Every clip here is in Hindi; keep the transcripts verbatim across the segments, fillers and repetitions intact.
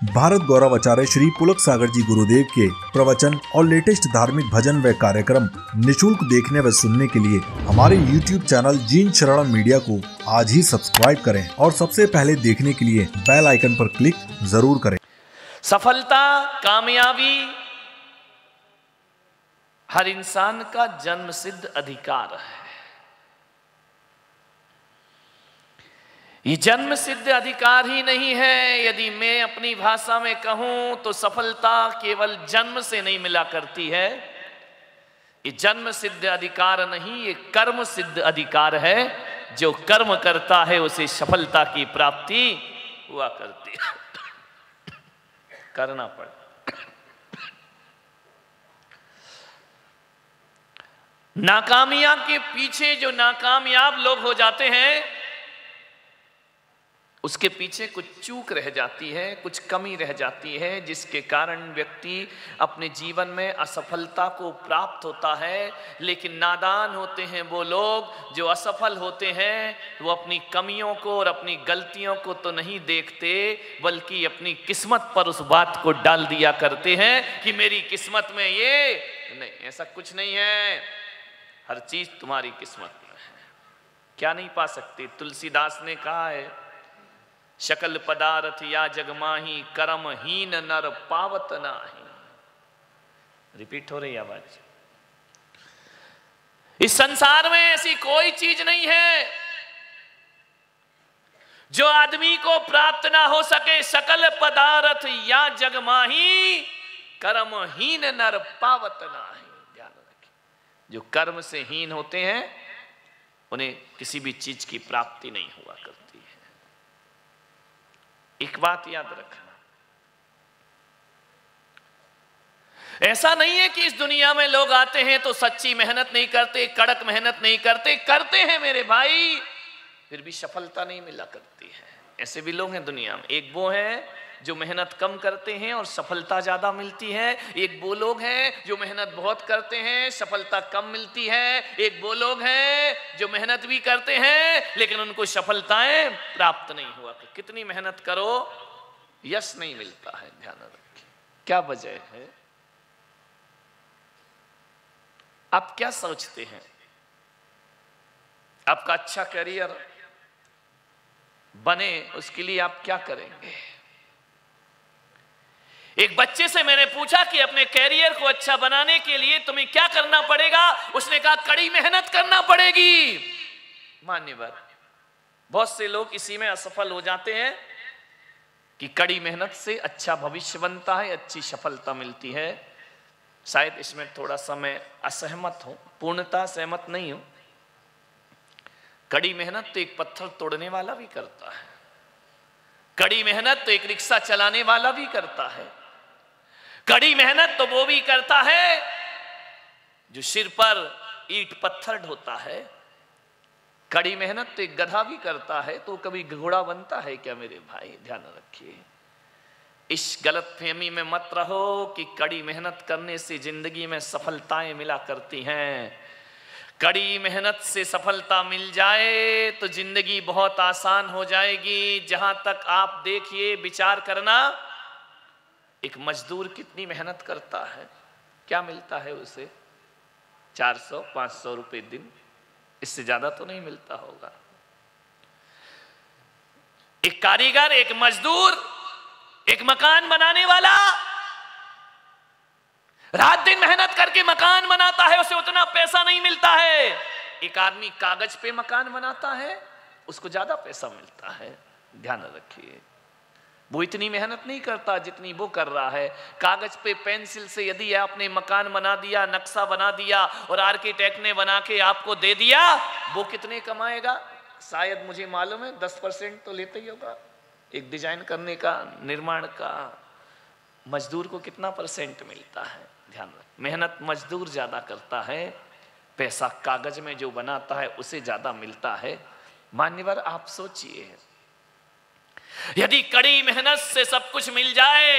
भारत गौरव आचार्य श्री पुलक सागर जी गुरुदेव के प्रवचन और लेटेस्ट धार्मिक भजन व कार्यक्रम निशुल्क देखने व सुनने के लिए हमारे YouTube channel Jeen Sharan media को आज ही सब्सक्राइब करें और सबसे पहले देखने के लिए बेल आइकन पर क्लिक जरूर करें। सफलता, कामयाबी हर इंसान का जन्म सिद्ध अधिकार है। ये जन्म सिद्ध अधिकार ही नहीं है। यदि मैं अपनी भाषा में कहूं तो सफलता केवल जन्म से नहीं मिला करती है। ये जन्म सिद्ध अधिकार नहीं, ये कर्म सिद्ध अधिकार है। जो कर्म करता है उसे सफलता की प्राप्ति हुआ करती है। करना पड़े। नाकामयाब के पीछे जो नाकामयाब लोग हो जाते हैं उसके पीछे कुछ चूक रह जाती है, कुछ कमी रह जाती है, जिसके कारण व्यक्ति अपने जीवन में असफलता को प्राप्त होता है। लेकिन नादान होते हैं वो लोग जो असफल होते हैं, वो अपनी कमियों को और अपनी गलतियों को तो नहीं देखते, बल्कि अपनी किस्मत पर उस बात को डाल दिया करते हैं कि मेरी किस्मत में ये नहीं। ऐसा कुछ नहीं है, हर चीज तुम्हारी किस्मत में है। क्या नहीं पा सकते? तुलसीदास ने कहा है, शकल पदार्थ या जगमाही कर्महीन नर पावत नाही। रिपीट हो रही आवाज। इस संसार में ऐसी कोई चीज नहीं है जो आदमी को प्राप्त ना हो सके। सकल पदार्थ या जगमाही कर्महीन नर पावत नाही। ध्यान रखें, जो कर्म से हीन होते हैं उन्हें किसी भी चीज की प्राप्ति नहीं हुआ करती। एक बात याद रखना, ऐसा नहीं है कि इस दुनिया में लोग आते हैं तो सच्ची मेहनत नहीं करते, कड़क मेहनत नहीं करते। करते हैं मेरे भाई, फिर भी सफलता नहीं मिला करती है। ऐसे भी लोग हैं दुनिया में। एक वो है जो मेहनत कम करते हैं और सफलता ज्यादा मिलती है। एक वो लोग हैं जो मेहनत बहुत करते हैं, सफलता कम मिलती है। एक वो लोग हैं जो मेहनत भी करते हैं लेकिन उनको सफलताएं प्राप्त नहीं हुआ। कितनी मेहनत करो यश नहीं मिलता है। ध्यान रखिए, क्या वजह है? आप क्या सोचते हैं? आपका अच्छा करियर बने उसके लिए आप क्या करेंगे? एक बच्चे से मैंने पूछा कि अपने कैरियर को अच्छा बनाने के लिए तुम्हें क्या करना पड़ेगा? उसने कहा कड़ी मेहनत करना पड़ेगी। मान्यवर, बहुत से लोग इसी में असफल हो जाते हैं कि कड़ी मेहनत से अच्छा भविष्य बनता है, अच्छी सफलता मिलती है। शायद इसमें थोड़ा सा मैं असहमत हूं, पूर्णतः सहमत नहीं हूं। कड़ी मेहनत तो एक पत्थर तोड़ने वाला भी करता है। कड़ी मेहनत तो एक रिक्शा चलाने वाला भी करता है। कड़ी मेहनत तो वो भी करता है जो सिर पर ईंट पत्थर ढोता है। कड़ी मेहनत तो एक गधा भी करता है, तो कभी घोड़ा बनता है क्या मेरे भाई? ध्यान रखिए, इस गलतफहमी में मत रहो कि कड़ी मेहनत करने से जिंदगी में सफलताएं मिला करती हैं। कड़ी मेहनत से सफलता मिल जाए तो जिंदगी बहुत आसान हो जाएगी। जहां तक आप देखिए, विचार करना, एक मजदूर कितनी मेहनत करता है, क्या मिलता है उसे? चार सौ पांच सौ रुपए दिन, इससे ज्यादा तो नहीं मिलता होगा। एक कारीगर, एक मजदूर, एक मकान बनाने वाला रात दिन मेहनत करके मकान बनाता है, उसे उतना पैसा नहीं मिलता है। एक आदमी कागज पे मकान बनाता है, उसको ज्यादा पैसा मिलता है। ध्यान रखिए, वो इतनी मेहनत नहीं करता जितनी वो कर रहा है। कागज पे पेंसिल से यदि आपने मकान बना दिया, नक्शा बना दिया और आर्किटेक्ट ने बना के आपको दे दिया, वो कितने कमाएगा? शायद मुझे मालूम है दस परसेंट तो लेते ही होगा। एक डिजाइन करने का, निर्माण का मजदूर को कितना परसेंट मिलता है? ध्यान रख, मेहनत मजदूर ज्यादा करता है, पैसा कागज में जो बनाता है उसे ज्यादा मिलता है। मान्यवर, आप सोचिए, यदि कड़ी मेहनत से सब कुछ मिल जाए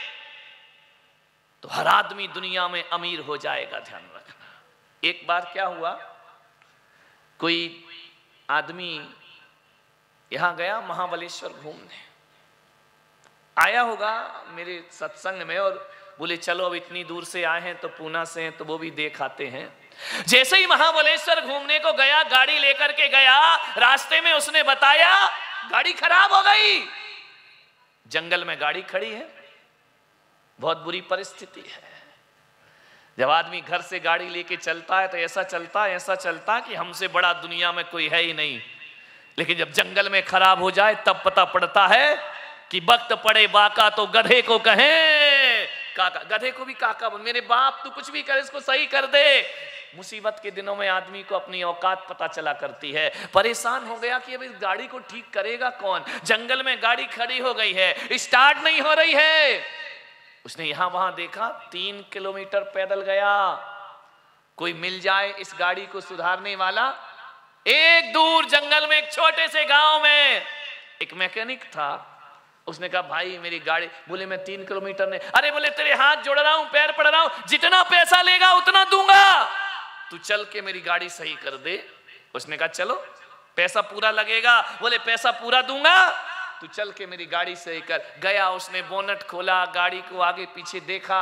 तो हर आदमी दुनिया में अमीर हो जाएगा। ध्यान रखना। एक बार क्या हुआ, कोई आदमी यहां गया महाबलेश्वर घूमने। आया होगा मेरे सत्संग में और बोले चलो अब इतनी दूर से आए हैं तो पूना से हैं तो वो भी देख आते हैं। जैसे ही महाबलेश्वर घूमने को गया, गाड़ी लेकर के गया, रास्ते में उसने बताया गाड़ी खराब हो गई। जंगल में गाड़ी खड़ी है, बहुत बुरी परिस्थिति है। जब आदमी घर से गाड़ी लेके चलता है तो ऐसा चलता है ऐसा चलता कि हमसे बड़ा दुनिया में कोई है ही नहीं, लेकिन जब जंगल में खराब हो जाए तब पता पड़ता है कि वक्त पड़े बाका तो गधे को कहें काका। गधे को भी काका बोल, मेरे बाप तू कुछ भी कर इसको सही कर दे। मुसीबत के दिनों में आदमी को अपनी औकात पता चला करती है। परेशान हो गया कि अब इस गाड़ी को ठीक करेगा कौन। जंगल में गाड़ी खड़ी हो गई है, स्टार्ट नहीं हो रही है। उसने यहां वहां देखा, तीन किलोमीटर पैदल गया, कोई मिल जाए इस गाड़ी को सुधारने वाला। एक दूर जंगल में एक छोटे से गांव में एक मैकेनिक था। उसने कहा भाई मेरी गाड़ी, बोले मैं तीन किलोमीटर नहीं, अरे बोले तेरे हाथ जोड़ रहा हूं, पैर पड़ रहा हूं, जितना पैसा लेगा उतना दूंगा, तू चल के मेरी गाड़ी सही कर दे। उसने कहा चलो पैसा पूरा लगेगा, बोले पैसा पूरा दूंगा, तू चल के मेरी गाड़ी सही कर। गया, उसने बोनट खोला, गाड़ी को आगे पीछे देखा।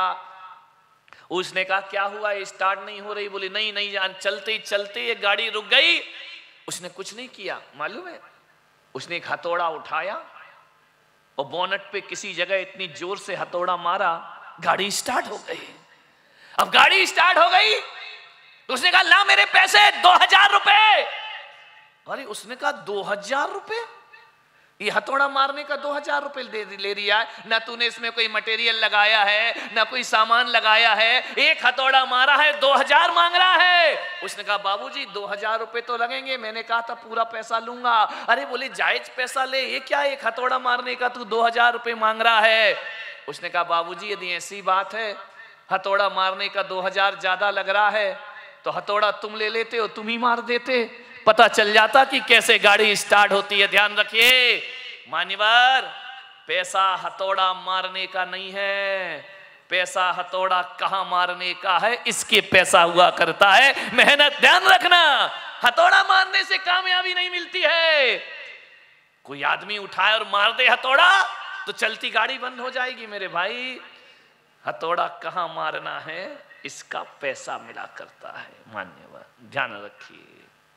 उसने कहा क्या हुआ, स्टार्ट नहीं हो रही। बोले नहीं नहीं जान, चलते ही चलते ये गाड़ी रुक गई। उसने कुछ नहीं किया, मालूम है, उसने एक हथौड़ा उठाया और बोनट पे किसी जगह इतनी जोर से हथौड़ा मारा, गाड़ी स्टार्ट हो गई। अब गाड़ी स्टार्ट हो गई तो उसने कहा ला मेरे पैसे, दो हजार रुपए। अरे उसने कहा दो हजार रुपए, ये हथौड़ा मारने का दो हजार रुपए ले रिया है, ना तूने इसमें कोई मटेरियल लगाया है ना कोई सामान लगाया है, एक हथौड़ा मारा है, दो हजार मांग रहा है। उसने कहा बाबूजी दो हजार रुपए तो लगेंगे, मैंने कहा था पूरा पैसा लूंगा। अरे बोले जायज पैसा ले, ये क्या एक हथौड़ा मारने का तू दो हजार रुपए मांग रहा है। उसने कहा बाबूजी यदि ऐसी बात है, हथौड़ा मारने का दो हजार ज्यादा लग रहा है तो हथौड़ा तुम ले लेते हो, तुम ही मार देते, पता चल जाता कि कैसे गाड़ी स्टार्ट होती है। ध्यान रखिए मान्यवर, पैसा हथौड़ा मारने का नहीं है, पैसा हथौड़ा कहां मारने का है, इसके पैसा हुआ करता है, मेहनत। ध्यान रखना, हथौड़ा मारने से कामयाबी नहीं मिलती है। कोई आदमी उठाए और मार दे हथौड़ा तो चलती गाड़ी बंद हो जाएगी। मेरे भाई हथौड़ा कहां मारना है, इसका पैसा मिला करता है। मान्यवर ध्यान रखिए,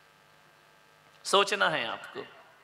सोचना है आपको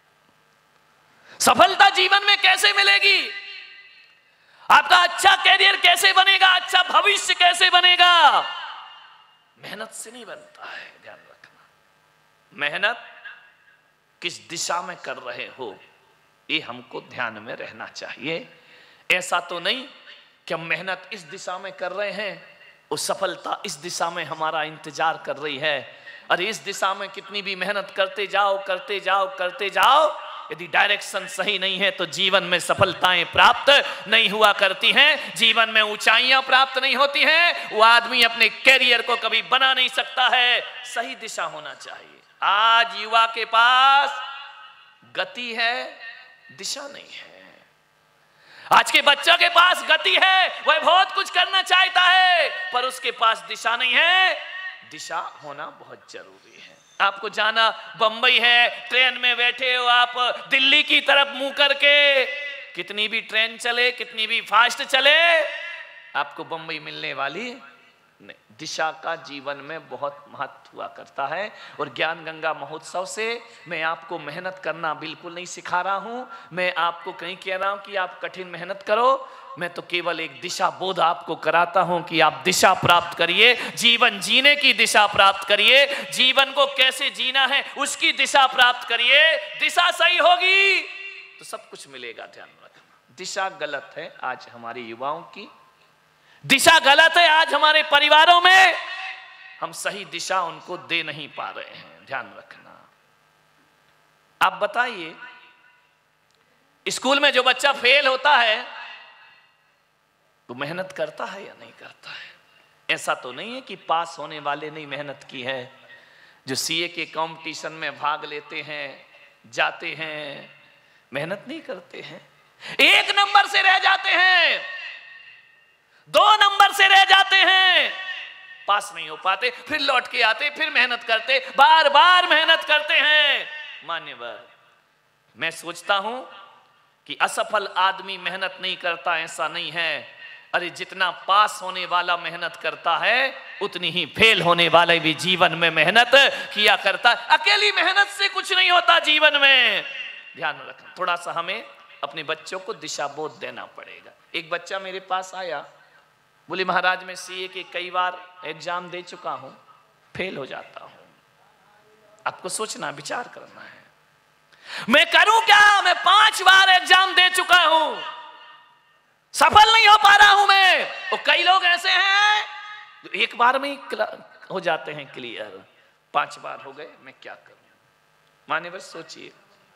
सफलता जीवन में कैसे मिलेगी, आपका अच्छा कैरियर कैसे बनेगा, अच्छा भविष्य कैसे बनेगा। मेहनत से नहीं बनता है। ध्यान रखना, मेहनत किस दिशा में कर रहे हो ये हमको ध्यान में रहना चाहिए। ऐसा तो नहीं कि हम मेहनत इस दिशा में कर रहे हैं और सफलता इस दिशा में हमारा इंतजार कर रही है। अरे इस दिशा में कितनी भी मेहनत करते जाओ करते जाओ करते जाओ, यदि डायरेक्शन सही नहीं है तो जीवन में सफलताएं प्राप्त नहीं हुआ करती हैं, जीवन में ऊंचाइयां प्राप्त नहीं होती हैं। वो आदमी अपने कैरियर को कभी बना नहीं सकता है। सही दिशा होना चाहिए। आज युवा के पास गति है, दिशा नहीं है। आज के बच्चों के पास गति है, वह बहुत कुछ करना चाहता है, पर उसके पास दिशा नहीं है। दिशा होना बहुत जरूरी है। आपको जाना बंबई है, ट्रेन में बैठे हो आप दिल्ली की तरफ मुंह करके, कितनी भी ट्रेन चले, कितनी भी फास्ट चले, आपको बंबई मिलने वाली नहीं। दिशा का जीवन में बहुत महत्व हुआ करता है। और ज्ञान गंगा महोत्सव से मैं आपको मेहनत करना बिल्कुल नहीं सिखा रहा हूं। मैं आपको कहीं कह रहा हूं कि आप कठिन मेहनत करो, मैं तो केवल एक दिशा बोध आपको कराता हूं कि आप दिशा प्राप्त करिए, जीवन जीने की दिशा प्राप्त करिए, जीवन को कैसे जीना है उसकी दिशा प्राप्त करिए। दिशा सही होगी तो सब कुछ मिलेगा। ध्यान रखना, दिशा गलत है आज हमारे युवाओं की, दिशा गलत है आज हमारे परिवारों में, हम सही दिशा उनको दे नहीं पा रहे हैं। ध्यान रखना। आप बताइए, स्कूल में जो बच्चा फेल होता है तो मेहनत करता है या नहीं करता है? ऐसा तो नहीं है कि पास होने वाले ने मेहनत की है। जो सीए के कंपटीशन में भाग लेते हैं, जाते हैं, मेहनत नहीं करते हैं, एक नंबर से रह जाते हैं, दो नंबर से रह जाते हैं, पास नहीं हो पाते, फिर लौट के आते, फिर मेहनत करते, बार बार मेहनत करते हैं। मान्यवर, मैं सोचता हूं कि असफल आदमी मेहनत नहीं करता, ऐसा नहीं है। अरे जितना पास होने वाला मेहनत करता है उतनी ही फेल होने वाले भी जीवन में मेहनत किया करता है। अकेली मेहनत से कुछ नहीं होता जीवन में। ध्यान रखना, थोड़ा सा हमें अपने बच्चों को दिशा बोध देना पड़ेगा। एक बच्चा मेरे पास आया, बोले महाराज मैं सीए के कई बार एग्जाम दे चुका हूं, फेल हो जाता हूं। आपको सोचना, विचार करना है, मैं करूं क्या? मैं पांच बार एग्जाम दे चुका हूं, सफल नहीं हो पा रहा हूं मैं। और कई लोग ऐसे हैं जो एक बार में ही हो जाते हैं क्लियर, पांच बार हो गए, मैं क्या करूं? मान्यवर सोचिए,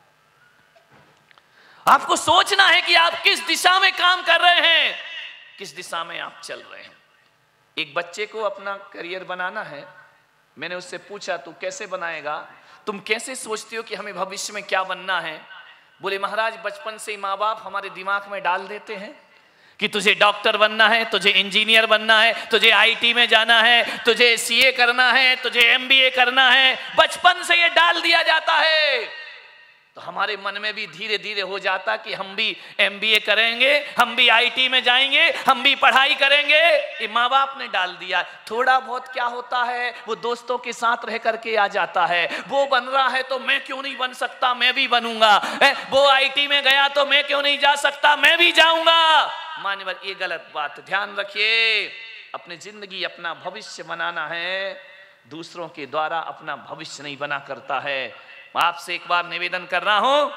आपको सोचना है कि आप किस दिशा में काम कर रहे हैं, किस दिशा में आप चल रहे हैं। एक बच्चे को अपना करियर बनाना है, मैंने उससे पूछा तू कैसे बनाएगा, तुम कैसे सोचते हो कि हमें भविष्य में क्या बनना है? बोले महाराज बचपन से ही माँ बाप हमारे दिमाग में डाल देते हैं कि तुझे डॉक्टर बनना है, तुझे इंजीनियर बनना है, तुझे आईटी में जाना है, तुझे सीए करना है, तुझे एमबीए करना है। बचपन से ये डाल दिया जाता है, तो हमारे मन में भी धीरे धीरे हो जाता कि हम भी एमबीए करेंगे, हम भी आईटी में जाएंगे, हम भी पढ़ाई करेंगे। ये माँ बाप ने डाल दिया। थोड़ा बहुत क्या होता है, वो दोस्तों के साथ रह करके आ जाता है, वो बन रहा है तो मैं क्यों नहीं बन सकता, मैं भी बनूंगा। वो आईटी में गया तो मैं क्यों नहीं जा सकता, मैं भी जाऊंगा। मान्यवर ये गलत बात, ध्यान रखिए। अपनी जिंदगी अपना भविष्य बनाना है, दूसरों के द्वारा अपना भविष्य नहीं बना करता है। आपसे एक बार निवेदन कर रहा हूं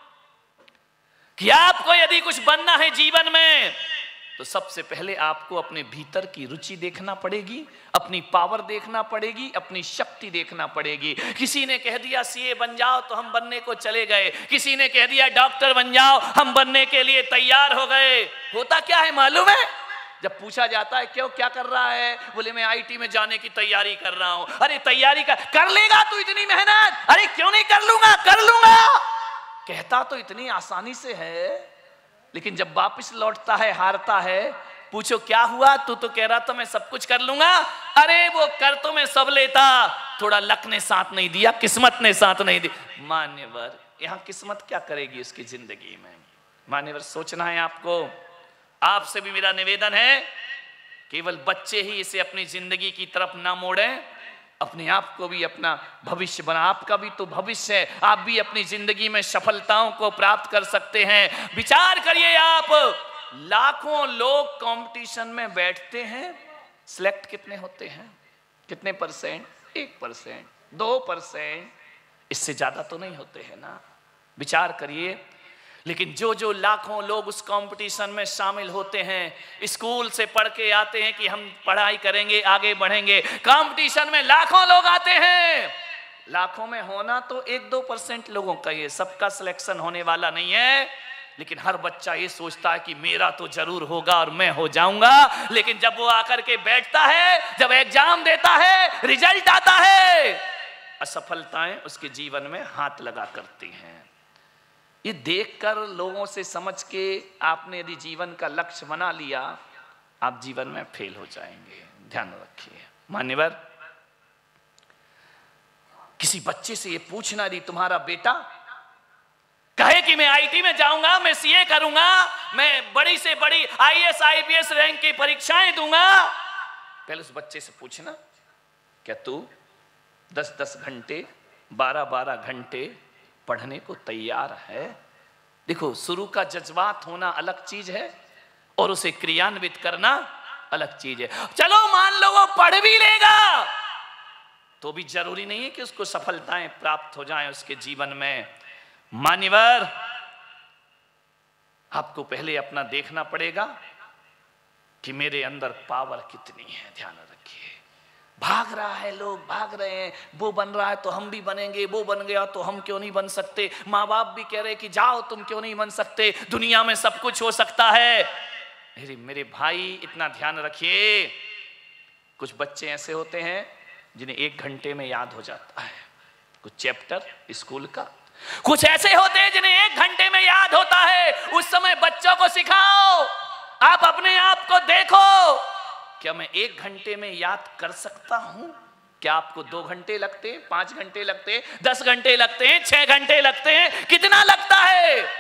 कि आपको यदि कुछ बनना है जीवन में तो सबसे पहले आपको अपने भीतर की रुचि देखना पड़ेगी, अपनी पावर देखना पड़ेगी, अपनी शक्ति देखना पड़ेगी। किसी ने कह दिया सीए बन जाओ तो हम बनने को चले गए, किसी ने कह दिया डॉक्टर बन जाओ, हम बनने के लिए तैयार हो गए। होता क्या है मालूम है? जब पूछा जाता है क्यों क्या कर रहा है, बोले मैं आईटी में जाने की तैयारी कर रहा हूं। अरे तैयारी कर कर लेगा तू इतनी मेहनत? अरे क्यों नहीं कर लूंगा, कर लूंगा। कहता तो इतनी आसानी से है, लेकिन जब वापस लौटता है हारता है, पूछो क्या हुआ, तू तो कह रहा था मैं सब कुछ कर लूंगा। अरे वो कर तो मैं सब लेता, थोड़ा लक ने साथ नहीं दिया, किस्मत ने साथ नहीं दी। मान्यवर यहां किस्मत क्या करेगी उसकी जिंदगी में? मान्यवर सोचना है आपको। आपसे भी मेरा निवेदन है, केवल बच्चे ही इसे अपनी जिंदगी की तरफ ना मोड़ें, अपने आप को भी अपना भविष्य बना। आपका भी तो भविष्य है, आप भी अपनी जिंदगी में सफलताओं को प्राप्त कर सकते हैं। विचार करिए, आप लाखों लोग कंपटीशन में बैठते हैं, सिलेक्ट कितने होते हैं? कितने परसेंट? एक परसेंट, दो परसेंट, इससे ज्यादा तो नहीं होते हैं ना। विचार करिए। लेकिन जो जो लाखों लोग उस कंपटीशन में शामिल होते हैं, स्कूल से पढ़ के आते हैं कि हम पढ़ाई करेंगे, आगे बढ़ेंगे, कंपटीशन में लाखों लोग आते हैं। लाखों में होना तो एक दो परसेंट लोगों का, ये सबका सिलेक्शन होने वाला नहीं है। लेकिन हर बच्चा ये सोचता है कि मेरा तो जरूर होगा और मैं हो जाऊंगा। लेकिन जब वो आकर के बैठता है, जब एग्जाम देता है, रिजल्ट आता है, असफलताएं उसके जीवन में हाथ लगा करती हैं। ये देखकर, लोगों से समझ के आपने यदि जीवन का लक्ष्य बना लिया, आप जीवन में फेल हो जाएंगे। ध्यान रखिए। मान्यवर, किसी बच्चे से ये पूछना, यदि तुम्हारा बेटा कहे कि मैं आईटी में जाऊंगा, मैं सीए करूंगा, मैं बड़ी से बड़ी आईएएस आईपीएस रैंक की परीक्षाएं दूंगा, पहले उस बच्चे से पूछना क्या तू दस दस घंटे, बारह बारह घंटे पढ़ने को तैयार है? देखो, शुरू का जज्बात होना अलग चीज है और उसे क्रियान्वित करना अलग चीज है। चलो मान लो वो पढ़ भी लेगा, तो भी जरूरी नहीं है कि उसको सफलताएं प्राप्त हो जाएं उसके जीवन में। मान्यवर, आपको पहले अपना देखना पड़ेगा कि मेरे अंदर पावर कितनी है। ध्यान रखिए। भाग रहा है, लोग भाग रहे हैं, वो बन रहा है तो हम भी बनेंगे, वो बन गया तो हम क्यों नहीं बन सकते। माँ बाप भी कह रहे कि जाओ, तुम क्यों नहीं बन सकते, दुनिया में सब कुछ हो सकता है। मेरे मेरे भाई, इतना ध्यान रखिए। कुछ बच्चे ऐसे होते हैं जिन्हें एक घंटे में याद हो जाता है कुछ चैप्टर स्कूल का। कुछ ऐसे होते हैं जिन्हें एक घंटे में याद होता है। उस समय बच्चों को सिखाओ, आप अपने आप को देखो, क्या मैं एक घंटे में याद कर सकता हूं? क्या आपको दो घंटे लगते हैं, पांच घंटे लगते हैं, दस घंटे लगते हैं, छह घंटे लगते हैं? कितना लगता है?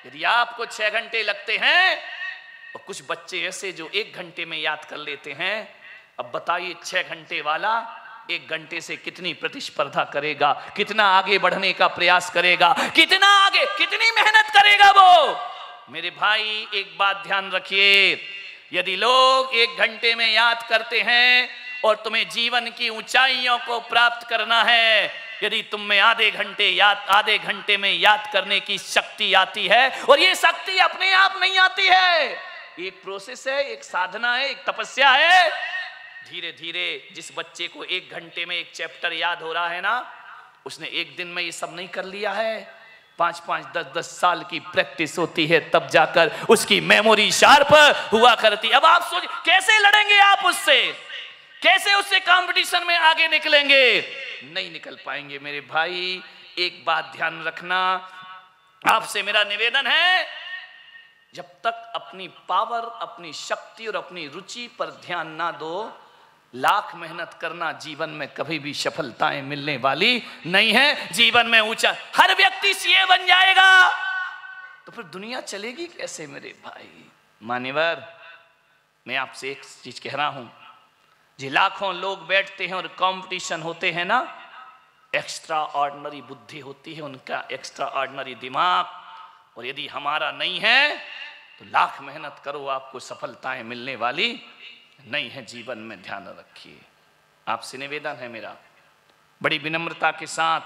यदि आपको छह घंटे लगते हैं, और कुछ बच्चे ऐसे जो एक घंटे में याद कर लेते हैं, अब बताइए छह घंटे वाला एक घंटे से कितनी प्रतिस्पर्धा करेगा, कितना आगे बढ़ने का प्रयास करेगा, कितना आगे, कितनी मेहनत करेगा वो। मेरे भाई एक बात ध्यान रखिए, यदि लोग एक घंटे में याद करते हैं और तुम्हें जीवन की ऊंचाइयों को प्राप्त करना है, यदि तुम में आधे घंटे याद आधे घंटे में याद करने की शक्ति आती है, और ये शक्ति अपने आप नहीं आती है, एक प्रोसेस है, एक साधना है, एक तपस्या है। धीरे धीरे जिस बच्चे को एक घंटे में एक चैप्टर याद हो रहा है ना, उसने एक दिन में ये सब नहीं कर लिया है, पांच पांच दस दस साल की प्रैक्टिस होती है, तब जाकर उसकी मेमोरी शार्प हुआ करती। अब आप सोच कैसे लड़ेंगे आप उससे, कैसे उससे कंपटीशन में आगे निकलेंगे? नहीं निकल पाएंगे मेरे भाई। एक बात ध्यान रखना, आपसे मेरा निवेदन है, जब तक अपनी पावर, अपनी शक्ति और अपनी रुचि पर ध्यान ना दो, लाख मेहनत करना जीवन में कभी भी सफलताएं मिलने वाली नहीं है। जीवन में ऊंचा हर व्यक्ति सीए बन जाएगा तो फिर दुनिया चलेगी कैसे मेरे भाई? मान्यवर, मैं आपसे एक चीज कह रहा हूं, जी लाखों लोग बैठते हैं और कंपटीशन होते हैं ना, एक्स्ट्रा ऑर्डिनरी बुद्धि होती है उनका, एक्स्ट्रा ऑर्डिनरी दिमाग, और यदि हमारा नहीं है तो लाख मेहनत करो आपको सफलताएं मिलने वाली नहीं है जीवन में। ध्यान रखिए, आपसे निवेदन है मेरा बड़ी विनम्रता के साथ,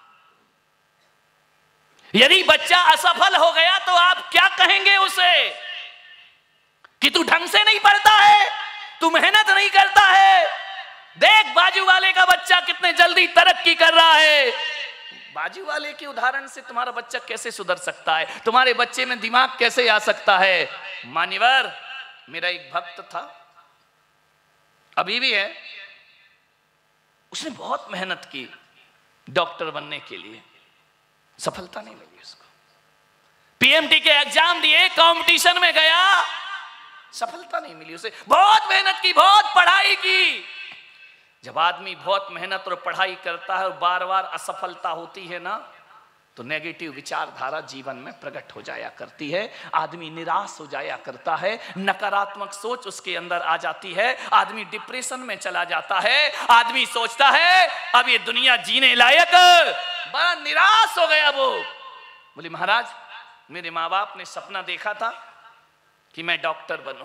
यदि बच्चा असफल हो गया तो आप क्या कहेंगे उसे कि तू ढंग से नहीं पढ़ता है, तू मेहनत नहीं करता है, देख बाजू वाले का बच्चा कितने जल्दी तरक्की कर रहा है। बाजू वाले के उदाहरण से तुम्हारा बच्चा कैसे सुधर सकता है, तुम्हारे बच्चे में दिमाग कैसे आ सकता है? मान्यवर, मेरा एक भक्त था, अभी भी है, उसने बहुत मेहनत की डॉक्टर बनने के लिए, सफलता नहीं मिली उसको। पीएमटी के एग्जाम दिए, कंपटीशन में गया, सफलता नहीं मिली उसे। बहुत मेहनत की, बहुत पढ़ाई की। जब आदमी बहुत मेहनत और पढ़ाई करता है और बार बार असफलता होती है ना, तो नेगेटिव विचारधारा जीवन में प्रकट हो जाया करती है, आदमी निराश हो जाया करता है, नकारात्मक सोच उसके अंदर आ जाती है, आदमी डिप्रेशन में चला जाता है, आदमी सोचता है अब ये दुनिया जीने लायक, बड़ा निराश हो गया वो। बोले महाराज, मेरे माँ बाप ने सपना देखा था कि मैं डॉक्टर बनूं,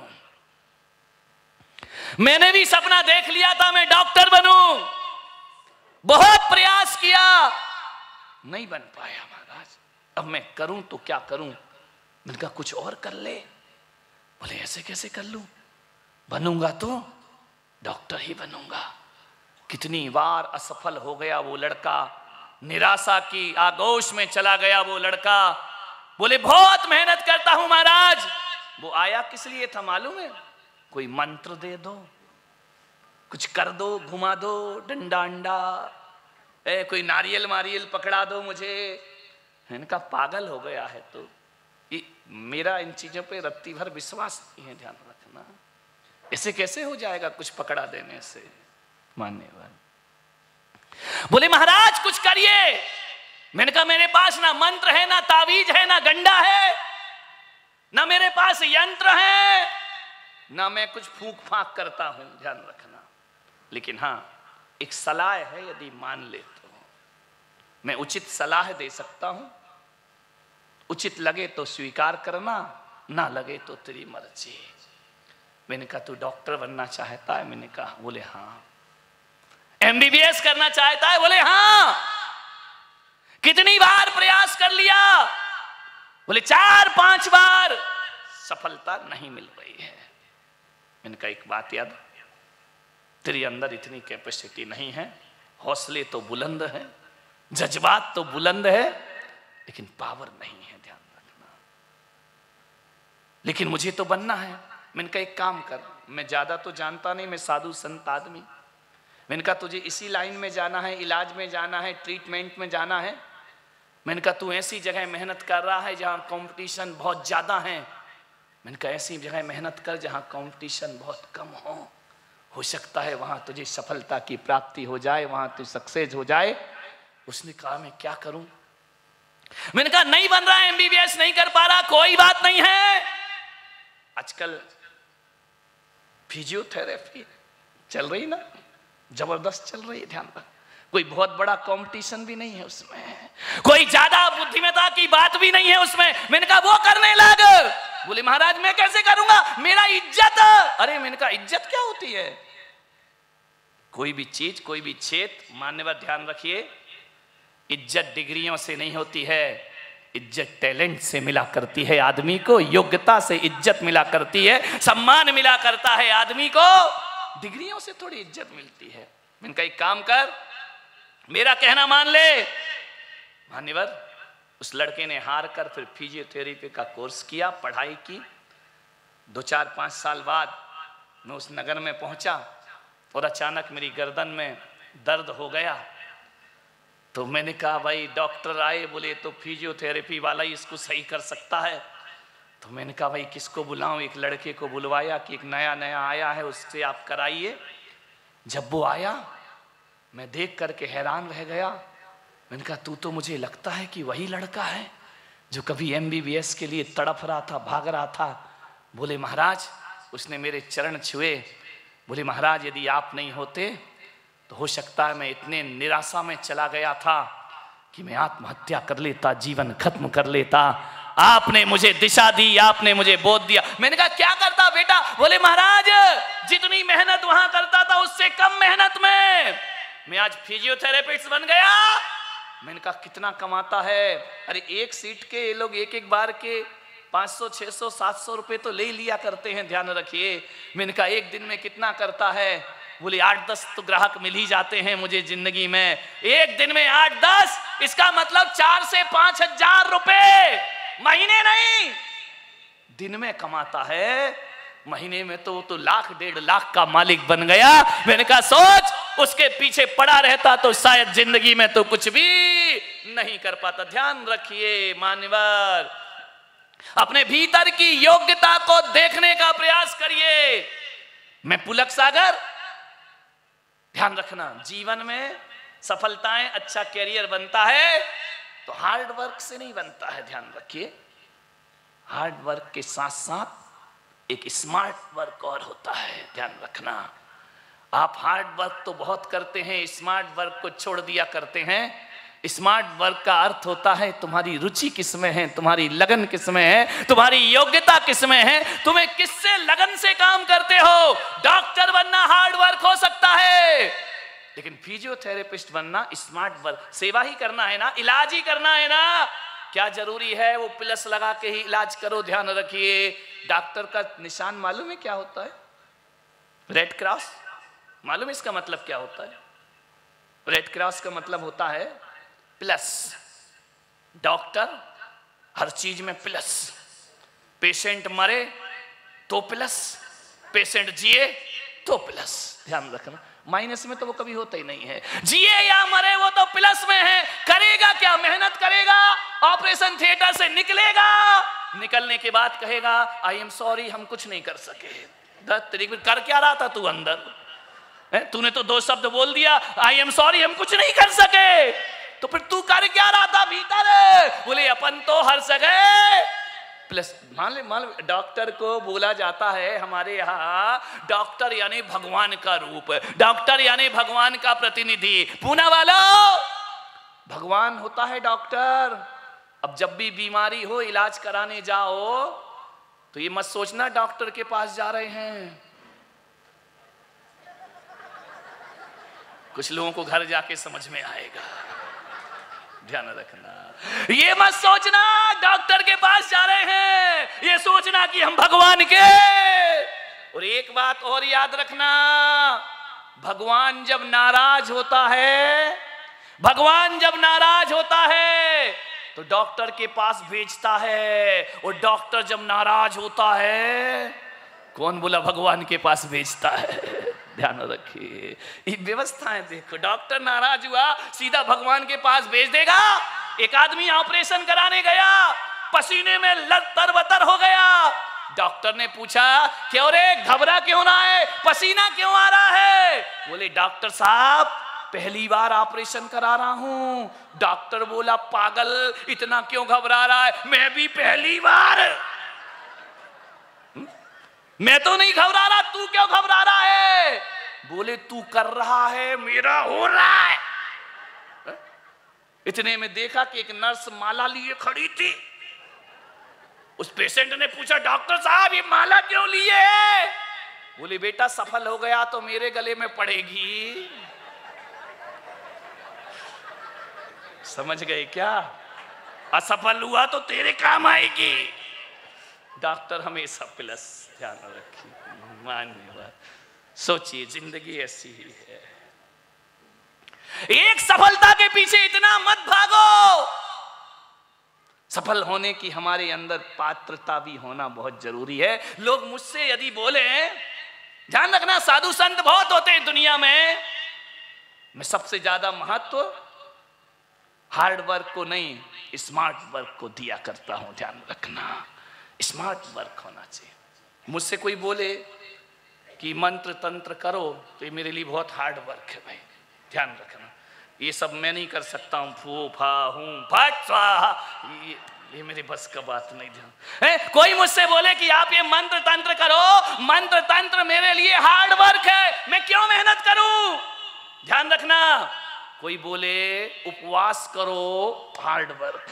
मैंने भी सपना देख लिया था मैं डॉक्टर बनूं, बहुत प्रयास किया, नहीं बन पाया महाराज, अब मैं करूं तो क्या करूं? मैंने कहा कुछ और कर ले। बोले ऐसे कैसे कर लूं? बनूंगा तो डॉक्टर ही बनूंगा। कितनी बार असफल हो गया वो लड़का, निराशा की आगोश में चला गया वो लड़का। बोले बहुत मेहनत करता हूं महाराज। वो आया किस लिए था मालूम है? कोई मंत्र दे दो, कुछ कर दो, घुमा दो, डंडा अंडा, ए, कोई नारियल मारियल पकड़ा दो मुझे। इनका पागल हो गया है तो ये मेरा इन चीजों पे रत्ती भर विश्वास नहीं है, ध्यान रखना। ऐसे कैसे हो जाएगा कुछ पकड़ा देने से? मान्यवर बोले महाराज कुछ करिए। मैंने कहा मेरे पास ना मंत्र है, ना तावीज है, ना गंडा है, ना मेरे पास यंत्र है, ना मैं कुछ फूंक फाक करता हूं, ध्यान रखना। लेकिन हाँ एक सलाह है, यदि मान ले तो मैं उचित सलाह दे सकता हूं, उचित लगे तो स्वीकार करना, ना लगे तो तेरी मर्जी। मैंने कहा तू डॉक्टर बनना चाहता है? मैंने कहा, बोले हाँ। एमबीबीएस करना चाहता है? बोले हाँ। कितनी बार प्रयास कर लिया? बोले चार पांच बार, सफलता नहीं मिल रही है। मैंने कहा एक बात याद, तेरे अंदर इतनी कैपेसिटी नहीं है, हौसले तो बुलंद है, जज्बात तो बुलंद है, लेकिन पावर नहीं है, ध्यान रखना। लेकिन मुझे तो बनना है। मैंने कहा एक काम कर, मैं ज्यादा तो जानता नहीं, मैं साधु संत आदमी। मैंने कहा तुझे इसी लाइन में जाना है, इलाज में जाना है, ट्रीटमेंट में जाना है। मैंने कहा तू ऐसी जगह मेहनत कर रहा है जहां कंपटीशन बहुत ज्यादा है। मैंने कहा ऐसी जगह मेहनत कर जहां कंपटीशन बहुत कम हो हो सकता है वहां तुझे सफलता की प्राप्ति हो जाए, वहां तू सक्सेस हो जाए। उसने कहा मैं क्या करूं? मैंने कहा नहीं बन रहा है, एमबीबीएस नहीं कर पा रहा, कोई बात नहीं है। आजकल फिजियोथेरेपी चल रही ना, जबरदस्त चल रही है, ध्यान रख। कोई बहुत बड़ा कंपटीशन भी नहीं है उसमें, कोई ज्यादा बुद्धिमत्ता की बात भी नहीं है उसमें। मैंने कहा वो करने लग। बोले महाराज मैं कैसे करूंगा, मेरा इज्जत। अरे मैंने कहा इज्जत क्या होती है? कोई भी चीज, कोई भी क्षेत्र, मान्यवर ध्यान रखिए, इज्जत डिग्रियों से नहीं होती है, इज्जत टैलेंट से मिला करती है आदमी को, योग्यता से इज्जत मिला करती है, सम्मान मिला करता है आदमी को, डिग्रियों से थोड़ी इज्जत मिलती है। मैंने कहा एक काम कर, मेरा कहना मान ले। मान्यवर उस लड़के ने हार कर फिर फिजियोथेरेपी का कोर्स किया, पढ़ाई की। दो चार पांच साल बाद मैं उस नगर में पहुंचा और अचानक मेरी गर्दन में दर्द हो गया। तो मैंने कहा भाई डॉक्टर आए, बोले तो फिजियोथेरेपी वाला ही इसको सही कर सकता है। तो मैंने कहा भाई किसको बुलाऊं? एक लड़के को बुलवाया कि एक नया नया आया है, उससे आप कराइए। जब वो आया मैं देख करके हैरान रह गया। मैंने कहा तू तो मुझे लगता है कि वही लड़का है जो कभी एमबीबीएस के लिए तड़फ रहा था, भाग रहा था। बोले महाराज, उसने मेरे चरण छुए, बोले महाराज यदि आप नहीं होते तो हो सकता है मैं इतने निराशा में चला गया था कि मैं आत्महत्या कर लेता, जीवन खत्म कर लेता। आपने मुझे दिशा दी, आपने मुझे बोध दिया। मैंने कहा क्या करता बेटा? बोले महाराज जितनी मेहनत वहां करता था उससे कम मेहनत में मैं आज फिजियोथेरेपिस्ट बन गया। मैंने कहा कितना कमाता है? अरे एक सीट के ये लोग एक एक बार के पाँच सौ, छह सौ, सात सौ रुपए तो ले लिया करते हैं, ध्यान रखिए। मैंने कहा एक दिन में कितना करता है? बोले आठ दस तो ग्राहक मिल ही जाते हैं मुझे जिंदगी में। एक दिन में आठ दस, इसका मतलब चार से पांच हजार रुपए महीने नहीं दिन में कमाता है। महीने में तो तो लाख डेढ़ लाख का मालिक बन गया। मैंने कहा सोच, उसके पीछे पड़ा रहता तो शायद जिंदगी में तो कुछ भी नहीं कर पाता। ध्यान रखिए मान्यवर, अपने भीतर की योग्यता को देखने का प्रयास करिए। मैं पुलक सागर, ध्यान रखना, जीवन में सफलताएं, अच्छा कैरियर बनता है तो हार्ड वर्क से नहीं बनता है। ध्यान रखिए, हार्ड वर्क के साथ साथ एक स्मार्ट वर्क और होता है, ध्यान रखना। आप हार्ड वर्क तो बहुत करते हैं, स्मार्ट वर्क को छोड़ दिया करते हैं। स्मार्ट वर्क का अर्थ होता है तुम्हारी रुचि किसमें है, तुम्हारी लगन किसमें है, तुम्हारी योग्यता किसमें है, तुम्हें किससे लगन से काम करते हो। डॉक्टर बनना हार्ड वर्क हो सकता है, लेकिन फिजियोथेरेपिस्ट बनना स्मार्ट वर्क, सेवा ही करना है ना, इलाज ही करना है ना। क्या जरूरी है वो प्लस लगा के ही इलाज करो? ध्यान रखिए, डॉक्टर का निशान मालूम है क्या होता है? Red cross. मालूम है इसका मतलब क्या होता है? रेड क्रॉस का मतलब होता है प्लस। डॉक्टर हर चीज में प्लस। पेशेंट मरे तो प्लस, पेशेंट जिए तो प्लस। ध्यान रखना, माइनस में तो वो कभी होता ही नहीं है। जिए या मरे वो तो प्लस में है। करेगा क्या? मेहनत करेगा, ऑपरेशन थिएटर से निकलेगा, निकलने के बाद कहेगा आई एम सॉरी, हम कुछ नहीं कर सके। दस तरीके कर क्या रहा था तू अंदर? तूने तो दो शब्द बोल दिया, आई एम सॉरी, हम कुछ नहीं कर सके। तो फिर तू कर क्या रहा था भीतर? बोले अपन तो हर जगह प्लस। मान ले मान ले डॉक्टर को बोला जाता है हमारे यहाँ डॉक्टर यानी भगवान का रूप, डॉक्टर यानी भगवान का प्रतिनिधि। पूना वालों, भगवान होता है डॉक्टर। अब जब भी बीमारी हो, इलाज कराने जाओ तो ये मत सोचना डॉक्टर के पास जा रहे हैं। कुछ लोगों को घर जाके समझ में आएगा, ध्यान रखना। ये मत सोचना डॉक्टर के पास जा रहे हैं, ये सोचना कि हम भगवान के। और एक बात और याद रखना, भगवान जब नाराज होता है, भगवान जब नाराज होता है तो डॉक्टर के पास भेजता है, और डॉक्टर जब नाराज होता है, कौन बोला भगवान के पास भेजता है? ध्यान रखिए, ये व्यवस्थाएं देखो। डॉक्टर नाराज हुआ, सीधा भगवान के पास भेज देगा। एक आदमी ऑपरेशन कराने गया, पसीने में लतर बतर हो गया। डॉक्टर ने पूछा क्यों रे, घबरा क्यों रहा है, पसीना क्यों आ रहा है? बोले डॉक्टर साहब पहली बार ऑपरेशन करा रहा हूं। डॉक्टर बोला पागल इतना क्यों घबरा रहा है? मैं भी पहली बार। मैं तो नहीं घबरा रहा, तू क्यों घबरा रहा है? बोले तू कर रहा है, मेरा हो रहा है। इतने में देखा कि एक नर्स माला लिए खड़ी थी। उस पेशेंट ने पूछा डॉक्टर साहब ये माला क्यों लिए है? बोले बेटा सफल हो गया तो मेरे गले में पड़ेगी। समझ गए क्या? असफल हुआ तो तेरे काम आएगी। डॉक्टर हमेशा प्लस ध्यान रखिए। मान्यवाद। सोचिए जिंदगी ऐसी ही है। एक सफलता के पीछे इतना मत भागो। सफल होने की हमारे अंदर पात्रता भी होना बहुत जरूरी है। लोग मुझसे यदि बोले, ध्यान रखना साधु संत बहुत होते हैं दुनिया में, मैं सबसे ज्यादा महत्व हार्ड वर्क को नहीं स्मार्ट वर्क को दिया करता हूं। ध्यान रखना स्मार्ट वर्क होना चाहिए। मुझसे कोई बोले कि मंत्र तंत्र करो तो ये मेरे लिए बहुत हार्ड वर्क है भाई। ध्यान रखना ये सब मैं नहीं कर सकता हूं। फू फा हूं फट स्वाहा ये, ये मेरे बस का बात नहीं। ध्यान है, कोई मुझसे बोले कि आप ये मंत्र तंत्र करो, मंत्र तंत्र मेरे लिए हार्ड वर्क है, मैं क्यों मेहनत करूं? ध्यान रखना कोई बोले उपवास करो, हार्ड वर्क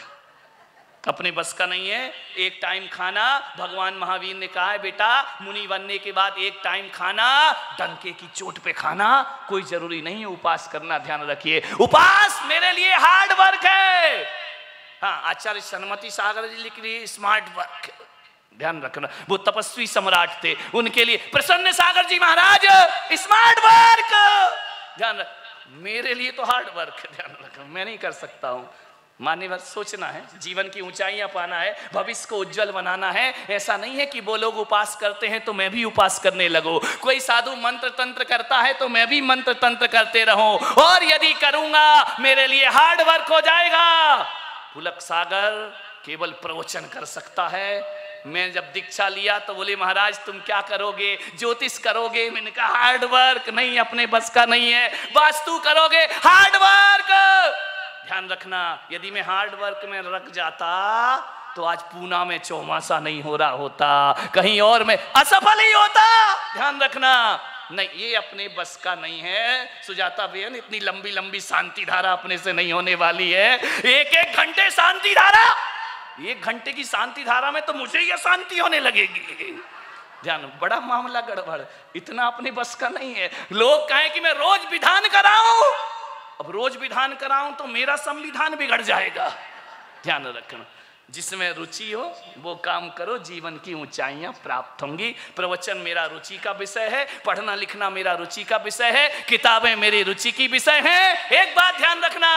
अपने बस का नहीं है। एक टाइम खाना, भगवान महावीर ने कहा है बेटा मुनि बनने के बाद एक टाइम खाना, डंके की चोट पे खाना कोई जरूरी नहीं है उपास करना। ध्यान रखिए उपास मेरे लिए हार्ड वर्क है। हाँ आचार्य सन्मति सागर जी लिख रही स्मार्ट वर्क। ध्यान रखना वो तपस्वी सम्राट थे, उनके लिए प्रसन्न सागर जी महाराज स्मार्ट वर्क। ध्यान रख मेरे लिए तो हार्ड वर्क है। ध्यान रखना मैं नहीं कर सकता हूं। मान्यवर सोचना है, जीवन की ऊंचाइयां पाना है, भविष्य को उज्जवल बनाना है। ऐसा नहीं है कि वो लोग उपास करते हैं तो मैं भी उपास करने लगूं। कोई साधु मंत्र तंत्र करता है तो मैं भी मंत्र तंत्र करते रहूं, और यदि करूंगा मेरे लिए हार्ड वर्क हो जाएगा। पुलक सागर केवल प्रवचन कर सकता है। मैं जब दीक्षा लिया तो बोले महाराज तुम क्या करोगे? ज्योतिष करोगे? मैंने कहा हार्ड वर्क नहीं, अपने बस का नहीं है। वास्तु करोगे? Hard work. ध्यान रखना यदि मैं हार्ड वर्क में रख जाता तो आज पूना में चौमासा नहीं हो रहा होता, कहीं और में असफल ही होता। ध्यान रखना नहीं ये अपने बस का नहीं है। सुजाता बेन इतनी लंबी लंबी शांति धारा अपने से नहीं होने वाली है। एक एक घंटे शांति धारा, एक घंटे की शांति धारा में तो मुझे ही अशांति होने लगेगी। ध्यान बड़ा मामला गड़बड़, इतना अपने बस का नहीं है। लोग कहें कि मैं रोज विधान कराऊं, अब रोज विधान कराऊं तो मेरा संविधान बिगड़ जाएगा। ध्यान रखना जिसमें रुचि हो वो काम करो, जीवन की ऊंचाइयां प्राप्त होंगी। प्रवचन मेरा रुचि का विषय है, पढ़ना लिखना मेरा रुचि का विषय है, किताबें मेरी रुचि की विषय हैं। एक बात ध्यान रखना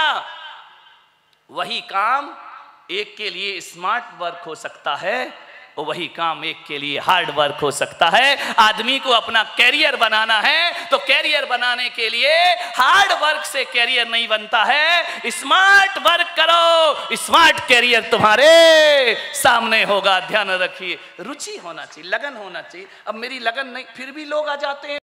वही काम एक के लिए स्मार्ट वर्क हो सकता है और वही काम एक के लिए हार्ड वर्क हो सकता है। आदमी को अपना कैरियर बनाना है तो कैरियर बनाने के लिए हार्ड वर्क से कैरियर नहीं बनता है। स्मार्ट वर्क करो, स्मार्ट कैरियर तुम्हारे सामने होगा। ध्यान रखिए रुचि होना चाहिए, लगन होना चाहिए। अब मेरी लगन नहीं, फिर भी लोग आ जाते हैं